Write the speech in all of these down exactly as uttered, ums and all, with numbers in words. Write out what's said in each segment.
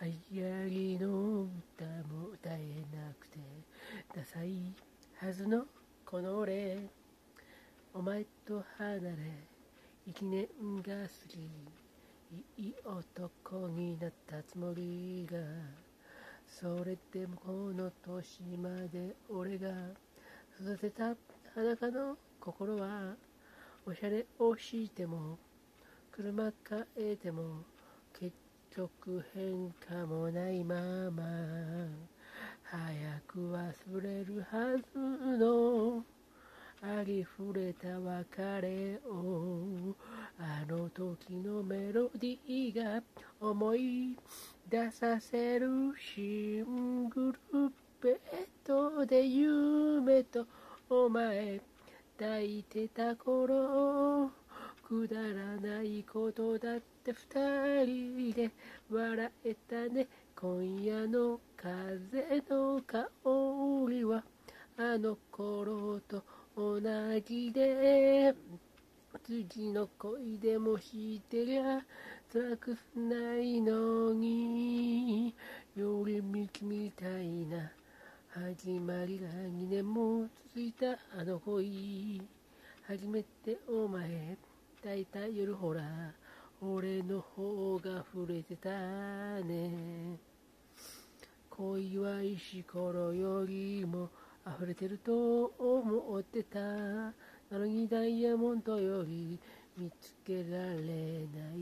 流行りの歌も歌えなくてダサいはずのこの俺、お前と離れ一年が過ぎ、いい男になったつもりが、それでもこの年まで俺が育てた裸の心は、おしゃれをしても車変えても結局変化もないまま、早く忘れるはずのありふれた別れを、あの時のメロディーが思い出させる。シングルベッドで夢とお前抱いてた頃、くだらないことだって二人で笑えたね。今夜の風の香りはあの頃と同じで、次の恋でもしてりゃ辛くないのに、寄り道みたいな始まりがにねんも続いたあの恋、初めてお前抱いた夜、ほら俺の方が触れてたね。恋は石ころよりも溢れてると思ってた。なのにダイヤモンドより見つけられない。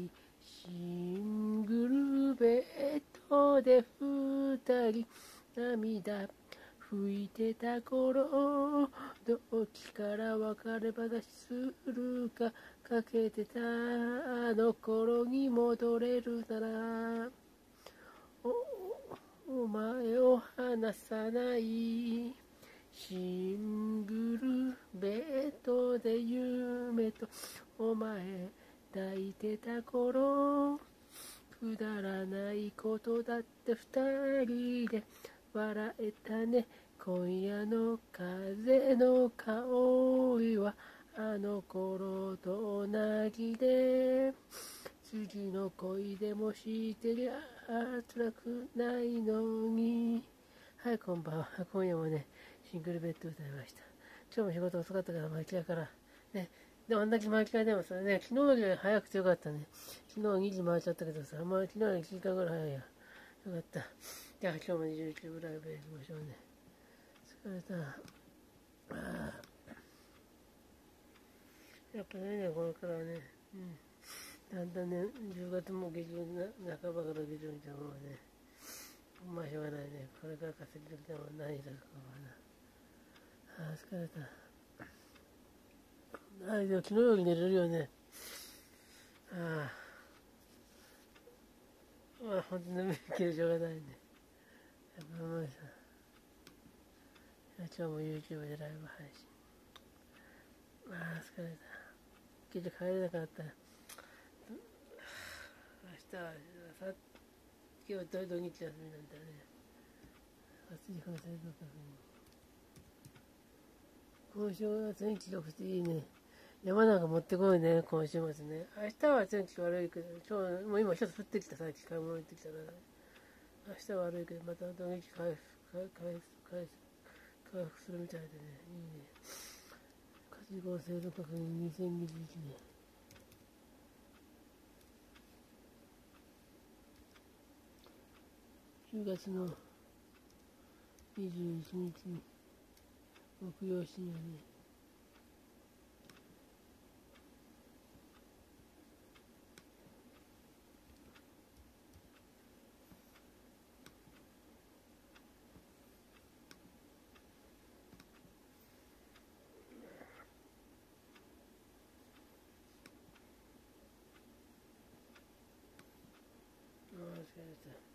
シングルベッドで二人涙吹いてた頃、どっちから別れ話するかかけてた。あの頃に戻れるならお、お前を離さない。シングルベッドで夢とお前抱いてた頃、くだらないことだって二人で笑えたね。今夜の風の香りはあの頃と同じで、次の恋でもしてりゃ辛くないのに。はい、こんばんは。今夜もね、シングルベッド歌いました。今日も仕事遅かったから巻きだから。ね。でもあんだけ巻き替でもそれね、昨日より早くてよかったね。昨日にじ回っちゃったけどさ、まあ昨日よりいちじかんぐらい早いや。よかった。じゃあ今日も YouTube ライブやりましょうね。疲れた。ああ。やっぱね、これからね、うん。だんだんね、じゅうがつも下旬な、半ばから下旬みたいなもんはね、まあしょうがないね。これから稼ぎ時でも何だかはな。ああ、疲れた。ああ、でも昨日より寝れるよね。ああ。まあ本当に眠いけどしょうがないね。やっぱまあさ、今日も YouTube でライブ配信。ああ、疲れた。結局帰れなかった。明日は、さ今日土日休みなんだね。暑い風船とか今週は天気良くていいね。山なんか持ってこいね、今週末ね。明日は天気悪いけど、今日もう今一つ降ってきた、さっき買い物行ってきたから、明日は悪いけど、また土日回復、回復、回復、回復するみたいでね、いいね。火事合制度確認にせんにじゅういちねん。じゅうがつのにじゅういちにち木曜深夜ね。ああ、疲れた。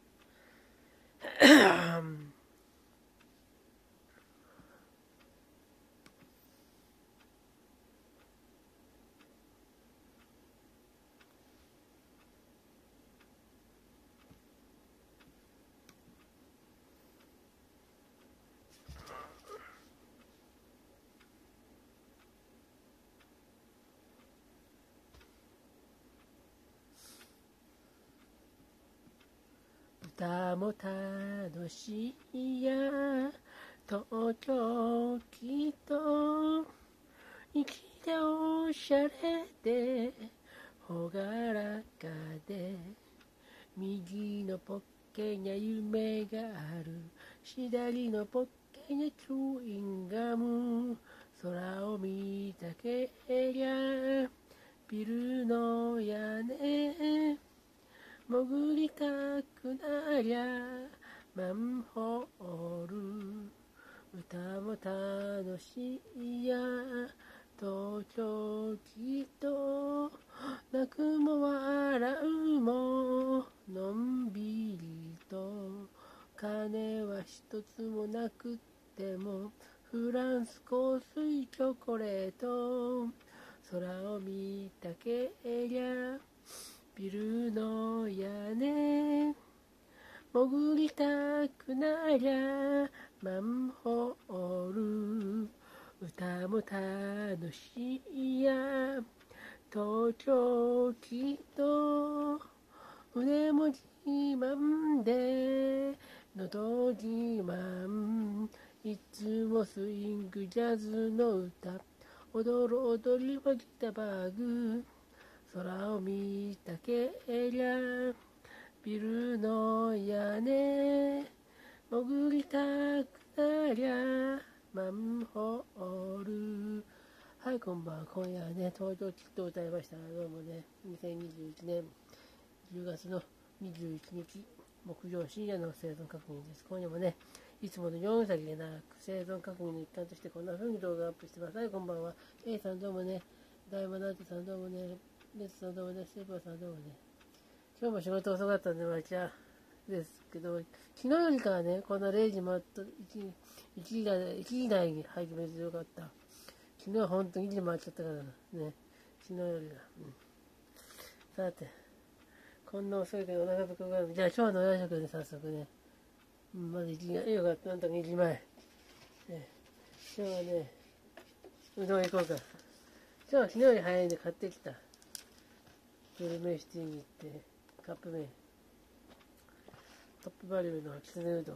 歌も楽しいや東京きっと生きておしゃれでほがらかで右のポッケには夢がある左のポッケにはチューインガム空を見たけりゃビルの屋根潜りたくなりゃマンホール歌も楽しいや東京きっと泣くも笑うものんびりと金は一つもなくってもフランス香水チョコレート空を見たけりゃビルの屋根潜りたくなりゃマンホール歌も楽しいや東京きっと腕も自慢で喉自慢いつもスイングジャズの歌踊る踊りはギターバッグ空を見たけりゃビルの屋根潜りたくなりゃマンホールはい、こんばんは。今夜はね、東京きっと歌いました。どうもね、にせんにじゅういちねんじゅうがつのにじゅういちにち、木曜深夜の生存確認です。今夜もね、いつものよんさりでなく、生存確認の一環としてこんな風に動画をアップしてます。はい、こんばんは。A さんどうもね、大魔ナーテさんどうもね、レツさんどうもね、セーバーさんどうもね。今日も仕事遅かったんで、待ちゃですけど、昨日よりかはね、こんなれいじ回った、いちじ台、いちじ台に始めてよかった。昨日は本当にいちじ回っちゃったからね、昨日よりは。うん、さて、こんな遅いけどお腹ペコペコ。じゃあ今日のお夜食で早速ね、うん、まずいちじ、よかった、なんとかにじまえ。ね、今日はね、うどん行こうか。今日は昨日より早いんで買ってきた。グルメシティに行って、カップ麺。トップバリューのきつねうどん。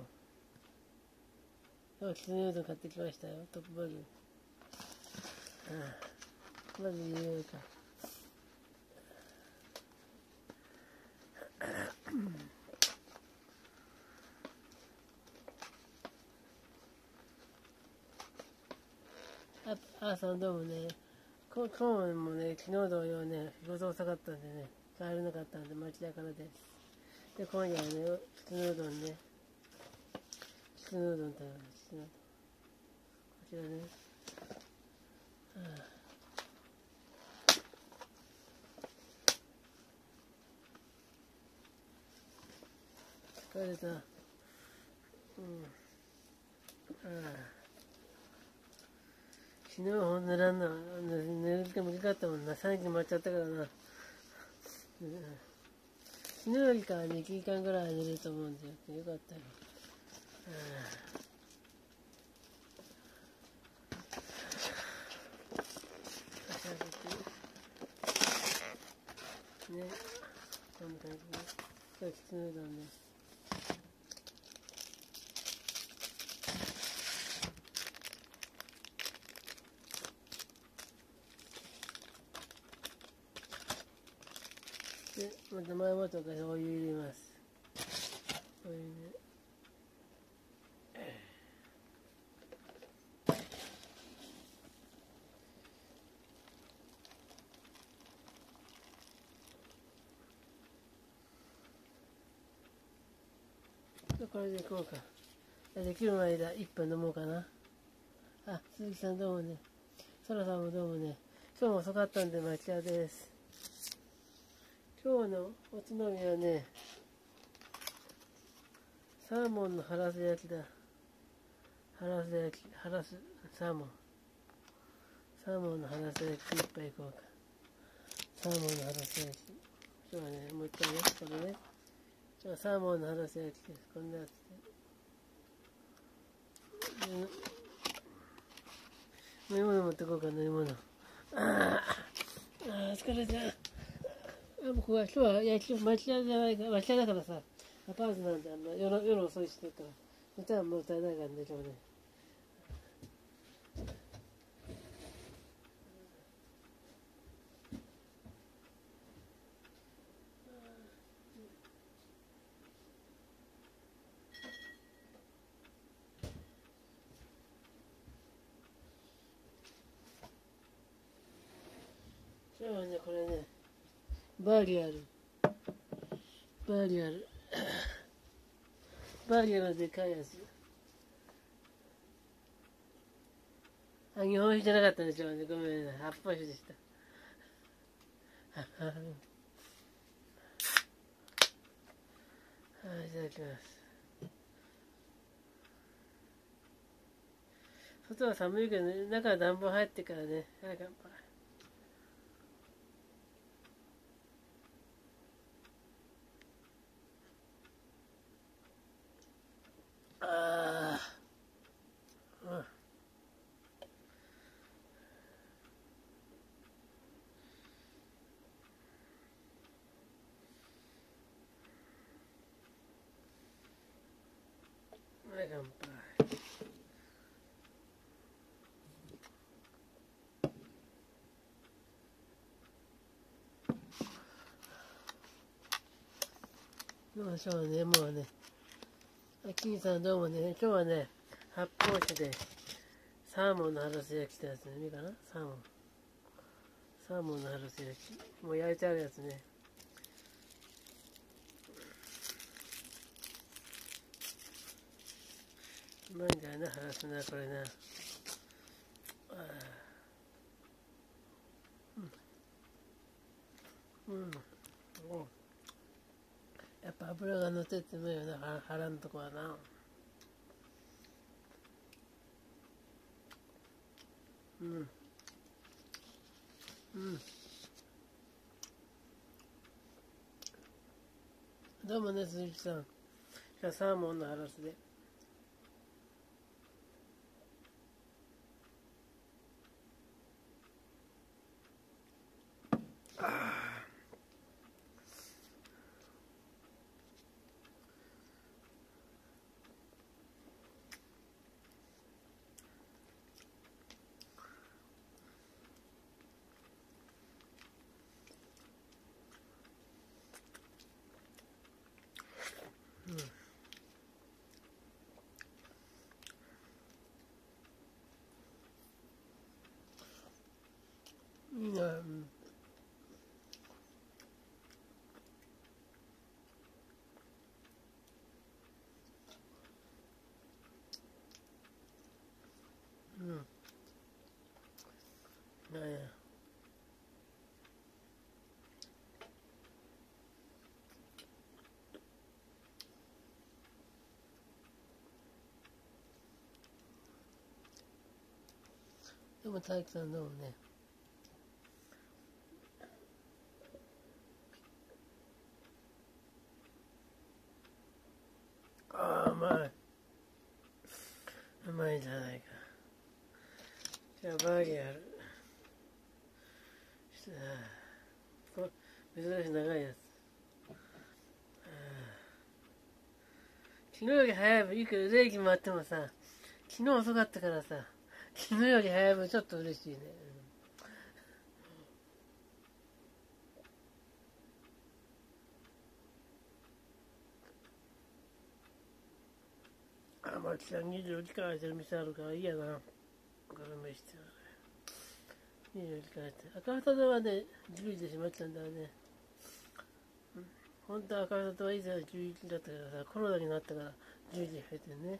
今日はきつねうどん買ってきましたよ、トップバリュー。ああ、まず入れるか。あ、あさんどうもね、今日もね、昨日同様ね、仕事遅かったんでね、帰れなかったんで町田からです。で、今夜はね、きつねうどんね、きつねうどん食べます。こちらね。はあ、疲れた。うん。ああ。昨日ほんとランナー、寝る時間短かったもんな。さんじ回っちゃったからな。うん、昨日よりかはね、いちじかんぐらい寝れると思うんで、よかったよ。ね、こんな感じで、今日きつねうどんね。で、また前元からお湯入れます。お湯ね。これでいこうか。できる間いっぷん飲もうかな。あ、鈴木さんどうもね。そらさんもどうもね。今日も遅かったんで町屋です。今日のおつまみはね、サーモンのハラス焼きだ。ハラス焼き、ハラス、サーモン。サーモンのハラス焼き一杯いこうか。サーモンのハラス焼き。今日はね、もう一回ね、これね。今日はサーモンのハラス焼きです。こんなやつで。飲み物持ってこうか、飲み物。ああ、あ疲れた。あ、もうここは今日は焼き町屋じゃないか、町屋だからさ、 アパートなんであの夜夜遅いしてるから歌はもう歌えないからね今日ね。今日はねこれねバリアルバリアルバリアルのでかいやつ。あ、日本酒じゃなかったんでしょうね。ごめんなさい。発泡酒でした。はい、いただきます。外は寒いけどね、中は暖房入ってからね。はい、乾杯。ああ。うん。はい、乾杯。どうでしょうね、もうね。あきんさんどうもね、今日はね、発泡酒でサーモンのハラス焼きってやつね、いいかなサーモン。サーモンのハラス焼き。もう焼いてあるやつね。うまいんだよな、ハラスな、これな。あうん。うん。おやっぱ油が乗ってってもいいよな、腹のとこはな。うん。うん。どうもね、鈴木さん。じゃあサーモンのハラスで。いいな、うん。うん。なんや。でも体育さんどうもね。ああ、うまい。うまいじゃないか。じゃあバーゲンある。これ珍しい長いやつ。昨日より早い分、いくらレーキ回ってもさ、昨日遅かったからさ、昨日より早い分ちょっと嬉しいね。あ、まあ、きさんにじゅうよじかん空いてる店あるからいいやな。これ飯してにじゅうよじかん空いてる。赤旗はね、じゅうじで閉まっちゃうんだよね。うん、本当は赤旗は以前はじゅういちじだったからさ、コロナになったからじゅうじに入ってるね。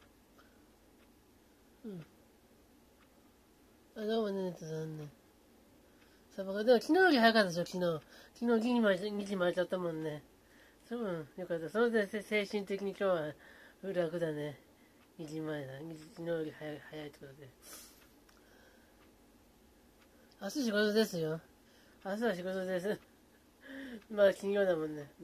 うん。あ、どうもね、ネットさんね。サバが、でも昨日より早かったでしょ、昨日。昨日にじにじ巻いちゃったもんね。そう、よかった。それで精神的に今日は楽だね。にじまえだ。昨日より早い、早いってことで。明日仕事ですよ。明日は仕事です。まあ金曜だもんね。うん、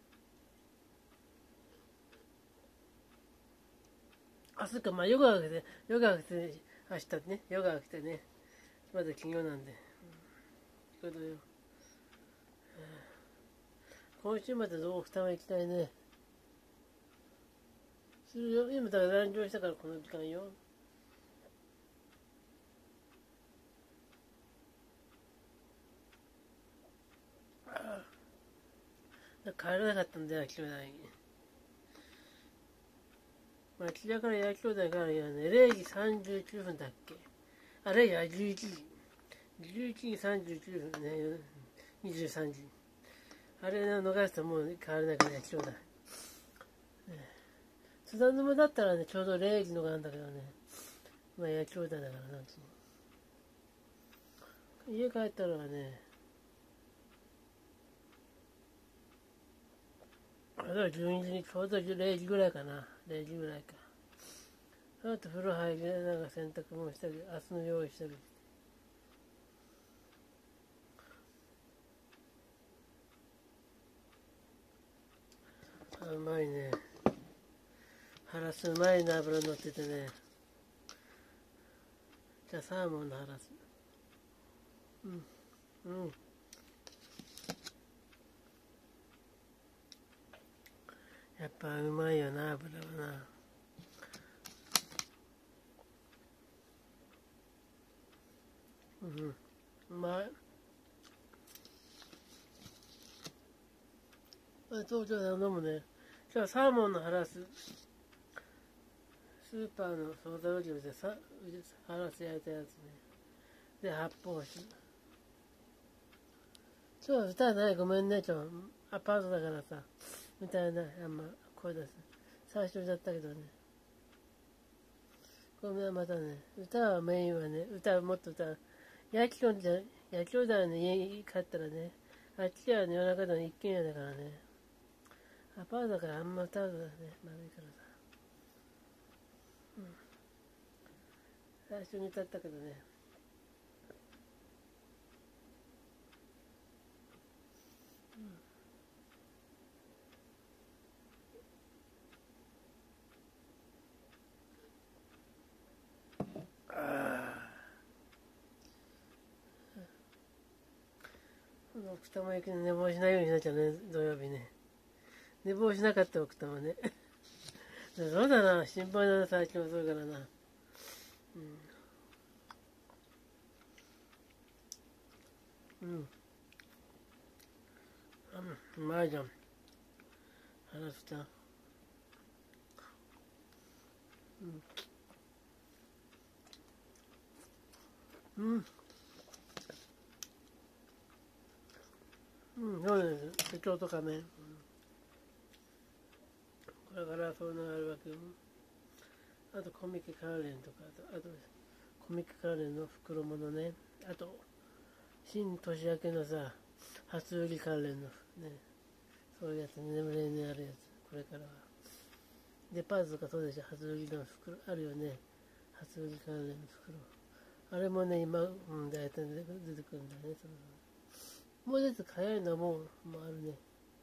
明日か、まあヨガが来て、ヨガが来て、明日ね、ヨガが来てね。まだ金曜なんで。仕事よ。今週までどう二日行きたいね。 するよ。今だから残業したからこの時間よ。帰らなかったんだよ、兄弟に。まあ、あちらから焼き兄弟からね、れいじさんじゅうきゅうふんだっけ。あれや、じゅういちじ。じゅういちじさんじゅうきゅうふんね、にじゅうさんじ。あれを逃すともう帰らないから焼き兄弟。津田沼だったらね、ちょうどれいじのがあるんだけどね。まあ、焼き兄弟だからなんつうの。家帰ったらね、あれはじゅうにじにちょうどれいじぐらいかな。れいじぐらいか。あと風呂入りながら洗濯もしたり、明日の用意したり。あ、うまいね。ハラスうまいな、油乗っててね。じゃあサーモンのハラス。うん。うん。やっぱうまいよな、油はな。うん。うまい。東京で飲むね。じゃあサーモンのハラス。スーパーのソーダ売り場でさ、ハラス焼いたやつね。で、発泡酒。ちょ、歌ない、ごめんね、ちょ。アパートだからさ。歌えない、あんま声出す。最初歌ったけどね。ごめん、またね。歌はメインはね、歌はもっと歌う。焼き鳥で、焼き鳥だね、家に帰ったらね。あっちはね、夜中の一軒家だからね。アパートだからあんま歌うのはね、悪いからさ。うん。最初に歌ったけどね。奥多摩行きの寝坊しないようになっちゃうね、土曜日ね。寝坊しなかった奥多摩ね。そうだな、心配だな、最近遅いからな。うん。うん。うまいじゃん。話した。うん。うん。うん、そうです。手帳とかね。うん、これからそういうのがあるわけよ。あとコミケ関連とか、あと、あとコミケ関連の袋物ね。あと、新年明けのさ、初売り関連のね、そういうやつね、眠れにあるやつ。これからは。デパートとかそうでしょ、初売りの袋。あるよね。初売り関連の袋。あれもね、今、うん、大体出てくるんだね。そのもうちょっと早いのも、もうあるね。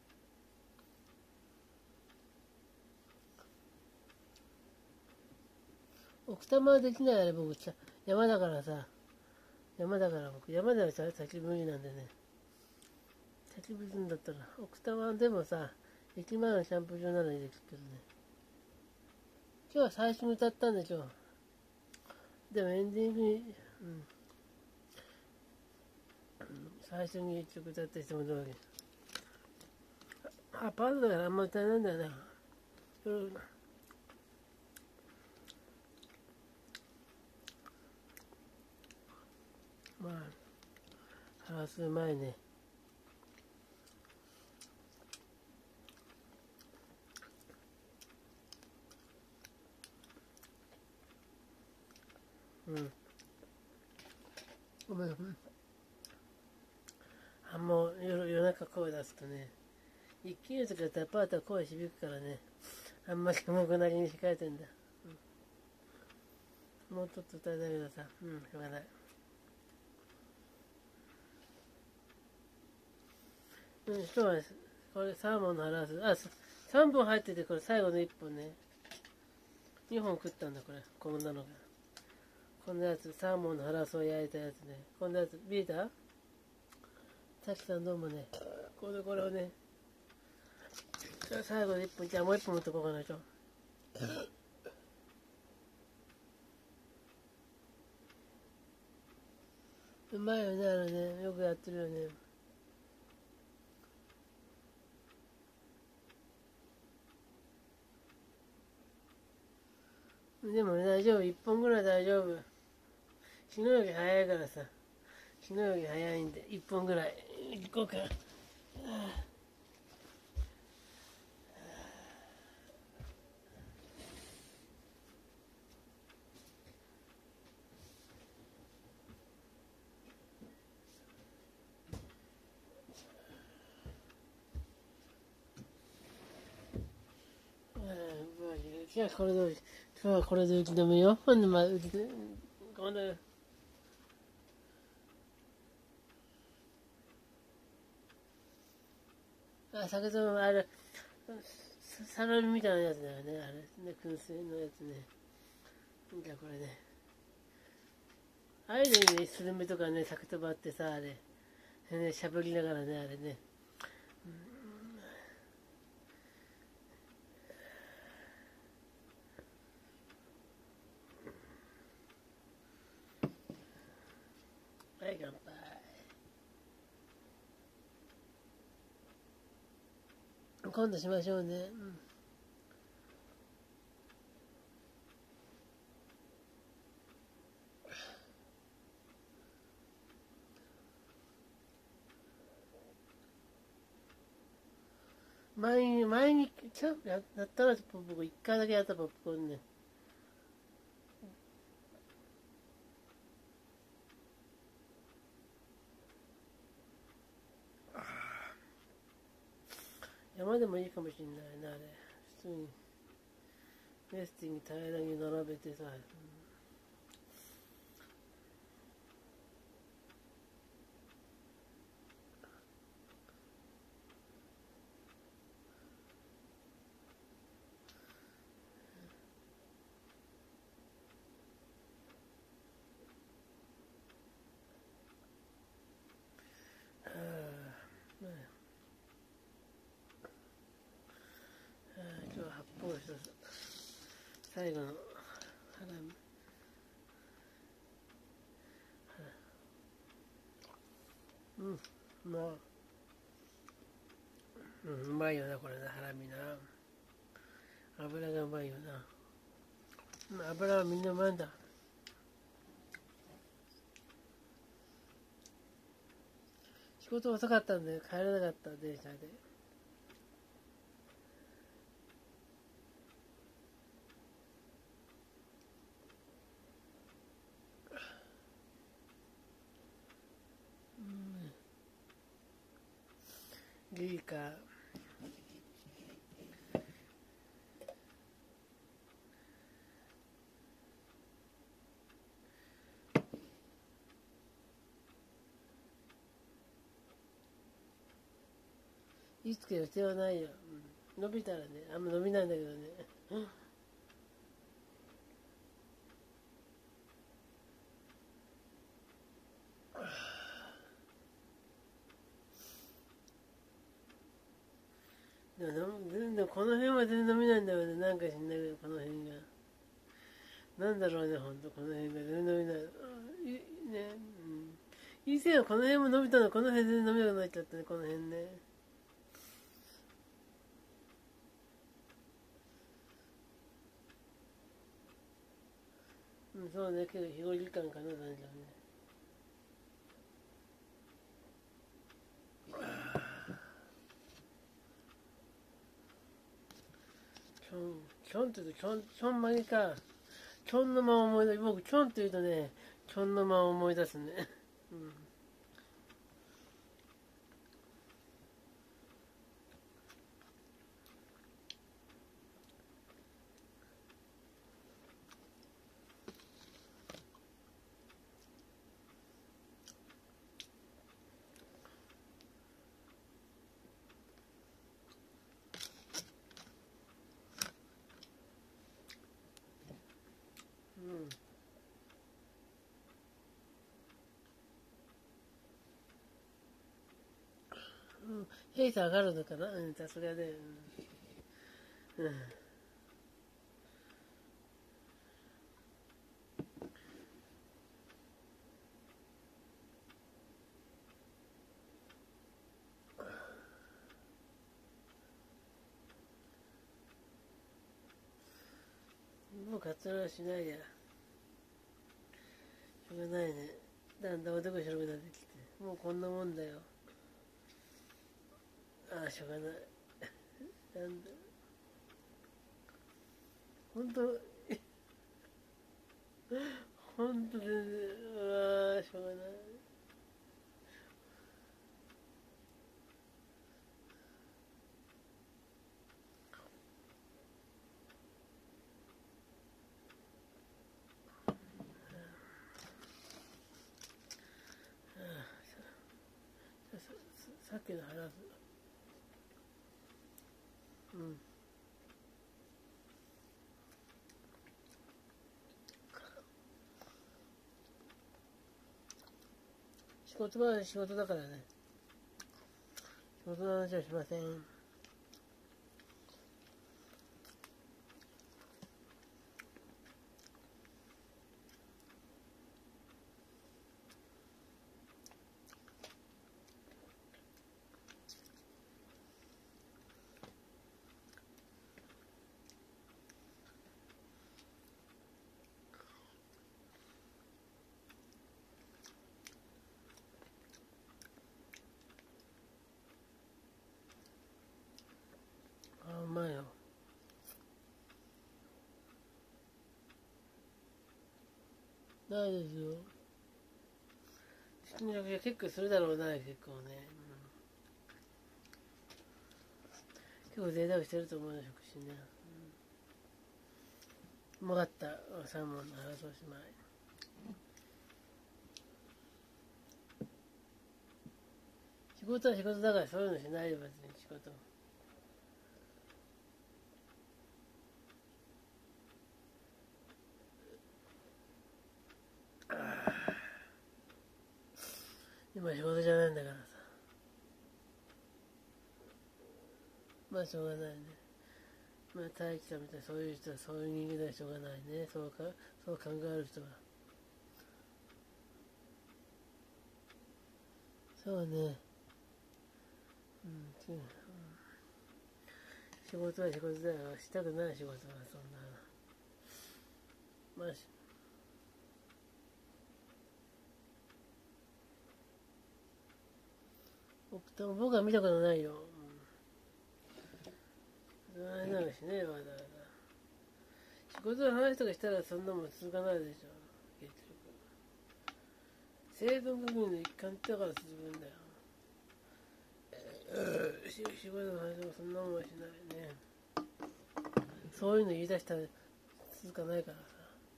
奥多摩はできないあれ僕、山だからさ、山だから僕、山では先無理なんでね。先無理んだったら、奥多摩でもさ、駅前のキャンプ場ならいいですけどね。今日は最初に歌ったんでしょ。でもエンディングに、うん、最初に一曲歌った人もどうわけ。アパートだからあんま歌えないんだよな。うん、まあ、話す前ね。うん。ごめん。あんま夜夜中声出すとね、一軒家とかデパートは声響くからね、あんまりもくなりに控えてんだ。うん、もうちょっと歌いたいけどさ、うん、しょうがない。うん、今日はこれサーモンのハラス、あ、さんぼん入ってて、これ最後のいっぽんね。にほん食ったんだ、これ。こんなのが。こんなやつ、サーモンのハラスを焼いたやつね。こんなやつ、見えた？さきさんどうもね。これ、これをね。最後のいっぽん、じゃあもういっぽん持ってこうかな、ちょ。 うまいよね、あれね。よくやってるよね。でも大丈夫。いっぽんぐらい大丈夫。死ぬより早いからさ。死ぬより早いんで、いっぽんぐらい行こうか。じゃあこれで、今日はこれで打ち止めよう。ほんで、まあ、打ち止め、今度、あ、酒ともあれ、サラミみたいなやつだよね、あれ。ね、燻製のやつね。じゃあこれね。ああいうのいいね、スルメとかね、酒とばってさ、あれ。ね、喋りながらね、あれね。はい、乾杯。今度しましょうね。うん。前に、前に、ちゃややったら、僕一回だけやったポップコーンね。山でもいいかもしれないな、あれ。普通に。レスティング平らに並べてさ。うんはあ、まあ、はあ、今日は発泡酒と最後の腹身。うん、まあ、うん、うまいよな、これな、ハラミな。油がうまいよな。うん、油はみんなうまいんだ。仕事遅かったんで帰れなかった、電車で。うん、いいか。いつける必要はないよ。うん、伸びたらね、あんま伸びないんだけどね。でも全然この辺は全然伸びないんだよね。なんか知んないけど、この辺が。なんだろうね、ほんと、この辺が全然伸びない。いね、うん。以前はこの辺も伸びたの、この辺全然伸びなくなっちゃったね、この辺ね。うん、そうね、けど日和時間かな、なんだろうね。ちょん、ちょんって言うと、ちょん、ちょんまげか。ちょんの間を思い出す。僕、ちょんって言うとね、ちょんの間を思い出すね。うん。うん。うん。ペース上がるのかな、うん、さすがで。うん。うん。 もカツラしないや。しょうがないね。だんだん男白くなってきて。もうこんなもんだよ。ああ、しょうがない。なんだ。ほんと、ほんと全然、ああ、しょうがない。さ, さっきの話す。うん。仕事は仕事だからね。仕事の話はしません。あ、うまいよ。ないですよ。七味は結構するだろうな、結構ね。うん、結構贅沢してると思うよ、食事ね。うん、うまかった、サーモンの話おしまい。仕事は仕事だからそういうのしないよ、別に仕事。今仕事じゃないんだからさ。まあしょうがないね。まあ大輝さんみたいなそういう人はそういう人間ではしょうがないね。そうか、そう考える人は。そうね。うん、違う。仕事は仕事だよ。したくない仕事はそんな。まあ、僕僕は見たことないよ。うん。そんなのしねえわ、だから。仕事の話とかしたらそんなもん続かないでしょ。結局。生存確認の一環ってだから続くんだよ。うん、仕事の話もそんなもんはしないね。そういうの言い出したら続かないからさ。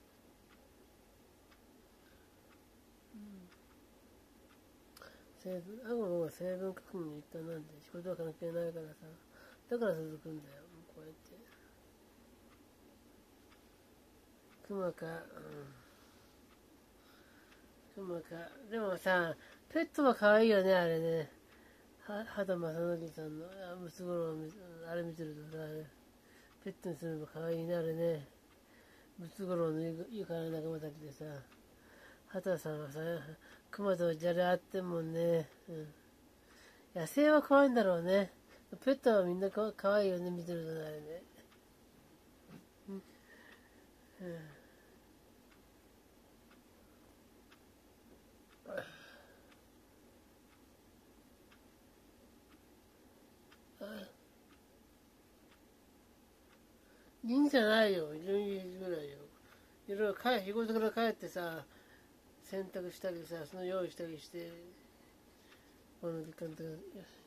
成分、あくまで成分確認の一環なんで仕事は関係ないからさ。だから続くんだよ、こうやって。熊か、うん。熊か。でもさ、ペットは可愛いよね、あれね。は畑正則さんのムツゴロウ、あれ見てるとさ、ペットにするの可愛いね、あれね。ムツゴロウの愉快な仲間たちでさ、畑さんはさ、熊とじゃれ合ってんもんね。うん。野生は可愛いんだろうね。ペットはみんなか可愛いよね、見てるとね、あれね。うん。うん。いいんじゃないよ、じゅうにじぐらいよ。いろいろ仕事から帰ってさ、洗濯したりさ、その用意したりして、この時間とかや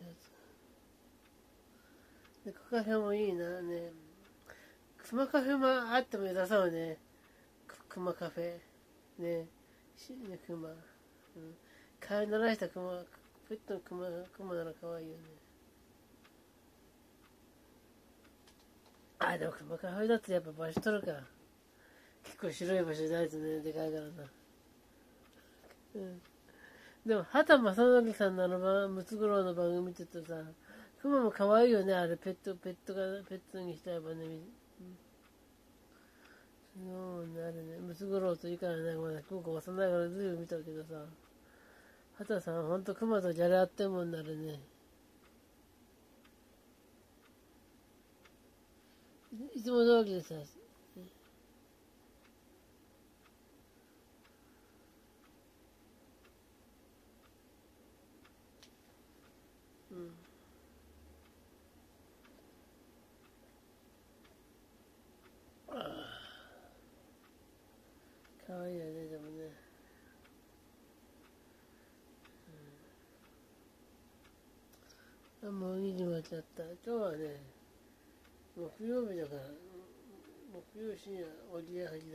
つ。で、カフェもいいな、ね。クマカフェもあっても良さそうね。クマカフェ。ね。しね、クマ。うん。飼いならしたクマ、ペットのクマ、クマなら可愛いよね。あ、でもクマカフェだってやっぱ場所取るか。結構白い場所ないとね、でかいからな。うん。でも、畑正則さんのあのムツゴロウの番組見てるとさ、クマも可愛いよね、あれ、ペット、ペットが、ペットにしたいばね、うん。そうね、あれね、ムツゴロウといいからね、まだ僕幼いからずいぶん見たけどさ、畑さんほんとクマとじゃれ合ってんもんなるね。いつも通りでさ、 かわいいよね、でもね。うん、あ、もうにじまっちゃった。今日はね、木曜日だから、木曜深夜、おぎやはぎだ。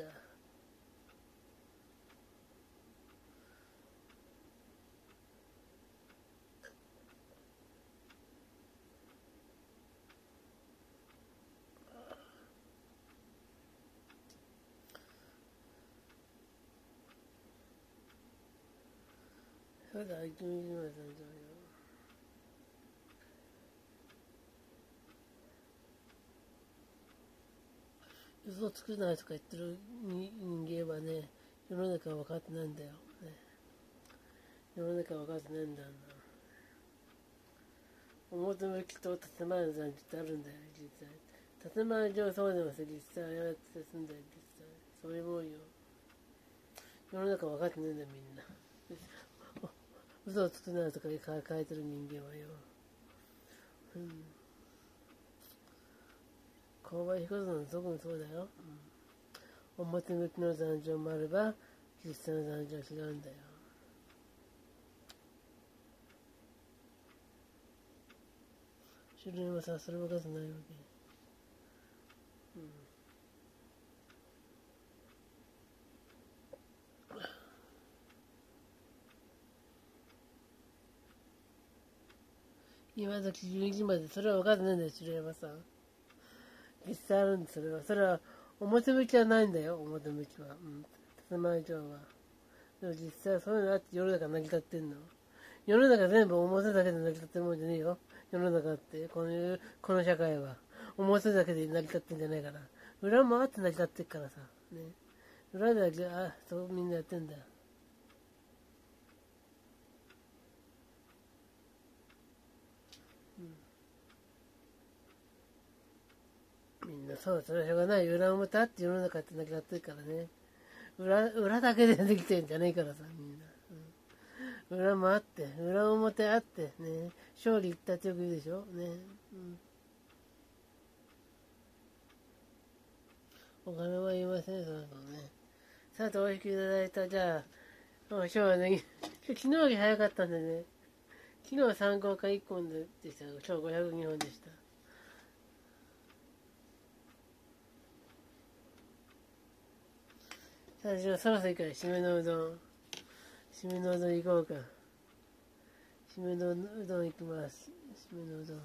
そうだ、いちにちまでたんだよ。嘘つくなとか言ってる人間はね、世の中分かってないんだよ。ね、世の中分かってないんだよな。表向きと建前の残地ってあるんだよ、実際。建前上そうでもさ、実際やってすんだよ、実際。そういうもんよ。世の中分かってないんだよ、みんな。嘘をつくなとか書いてる人間はよ。うん。購買一つの特にそうだよ。うん、表向きの残情もあれば、実際の残情は違うんだよ。主流はさ、それ分かってないわけ。うん。今時じゅうにじまでそれは分かってないんだよ、主流はさ。実際あるんです、それは。それは表向きはないんだよ、表向きは。うん。建前上は。でも実際はそういうのあって世の中成り立ってんの。世の中全部表だけで成り立ってるもんじゃねえよ。世の中って、この、この社会は。表だけで成り立ってんじゃないから。裏もあって成り立ってっからさ。ね。裏では、あ、そうみんなやってんだよ。うん、みんなそう、それはしょうがない。裏表あって世の中って成り立ってるからね。裏、裏だけでできてんじゃねえからさ、みんな。うん、裏もあって、裏表あって、ね。勝利一ったってよく言うでしょ。ね。うん、お金は言いません、そういうのね。さて、お引きいただいた、じゃあ、今日はね、昨日より早かったんでね、昨日はさんこうかいっこんでしたが、今日ごひゃくにほんでした。さあ、じゃあそろそろいいから、締めのうどん。締めのうどん行こうか。締めのうどん行きます。締めのうどん。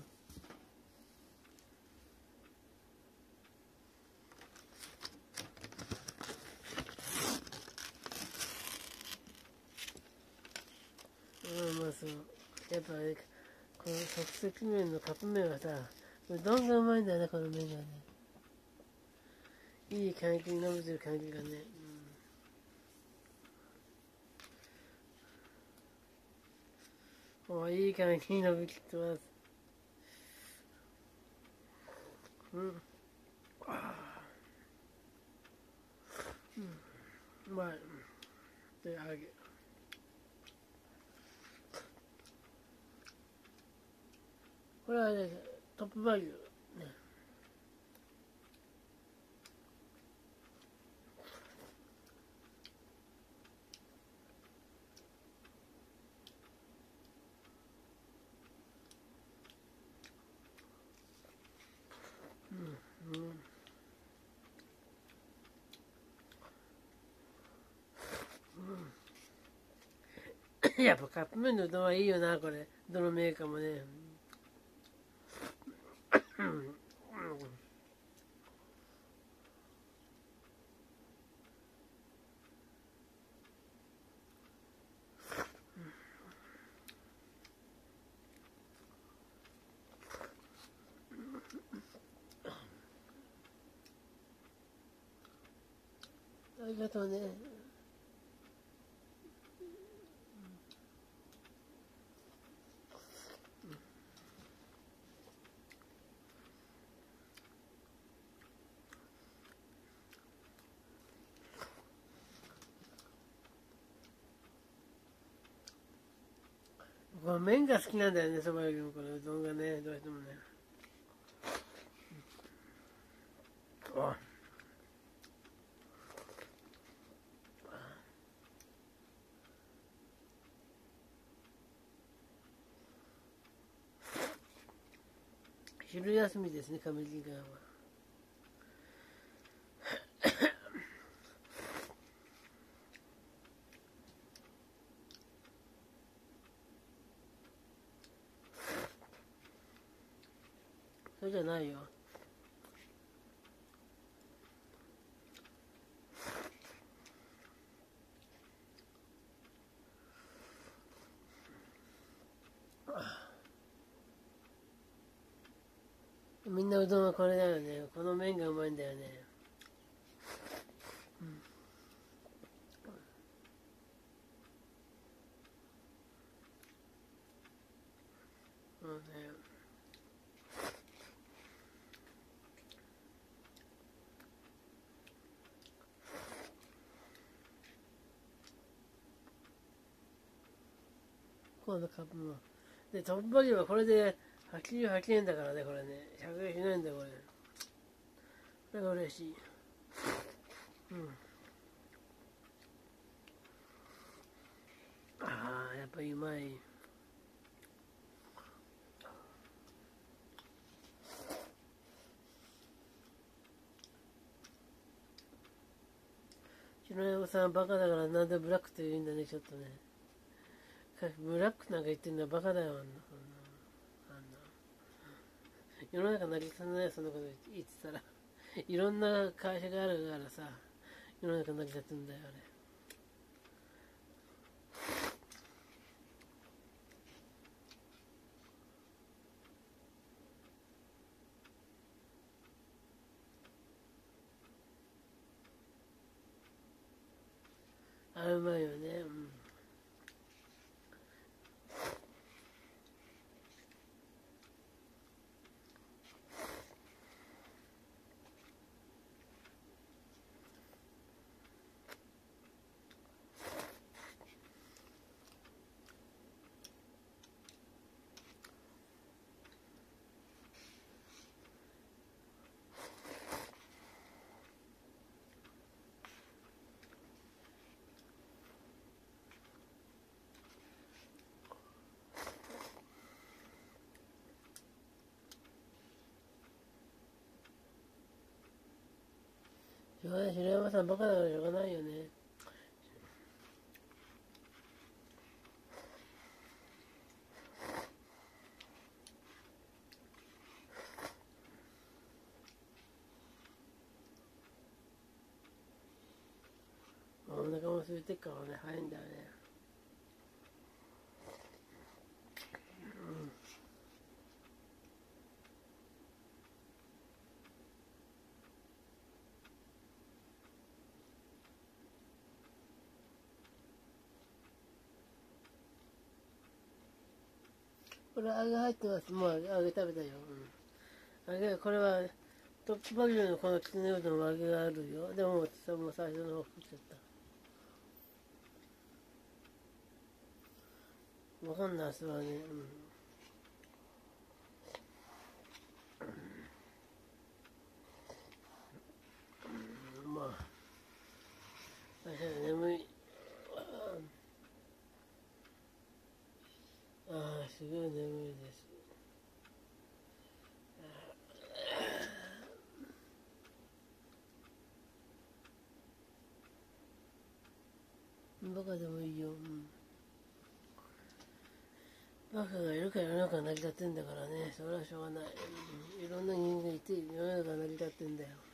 ああ、まあそう。やっぱね、この即席麺のカップ麺はさ、うどんがうまいんだよね、この麺がね。いい感じに伸びてる感じがね。うん、もういい感じに伸びきってます。うん。ああ。うん。うまい。で、揚げ。これはね、トップバリュー。ね。うん。うん。やっぱカップ麺のうどんはいいよな、これ。どのメーカーもね。うん。うん。ありがとうね。この麺が好きなんだよね、そばよりもこのうどんがね、どうしてもね。あ、 昼休みですね、上地川は。そうじゃないよ。みんなうどんはこれだよね。この麺がうまいんだよね。うん。そうね。今度カップも。で、トップバリューはこれではちじゅうはちえんだからね、これね。ひゃくえんしないんだよ、これ。これが嬉しい。うん。ああ、やっぱりうまい。うちの親御さんバカだからなんでブラックって言うんだね、ちょっとね。ブラックなんか言ってんのはバカだよ、あんな。あんな世の中成り立たないよ、そんなこと言ってたら。いろんな会社があるからさ、世の中成り立つんだよ、あれ。あれうまいよね。うん。しょうがない、白山さんバカだからしょうがないよね。お腹も空いてっからね、早いんだよね。これ揚げ入ってます。もう揚げ食べたよ。うん、揚げ、これはトップバリューのこのきつねうどんは揚げがあるよ。でももう最初の方食っちゃった。わかんないっすわね。うん、まあ、眠い。ああ、すごい眠いです。バカでもいいよ。うん、バカがいるから世の中成り立ってんだからね。それはしょうがない。うん、いろんな人間がいて世の中成り立ってんだよ。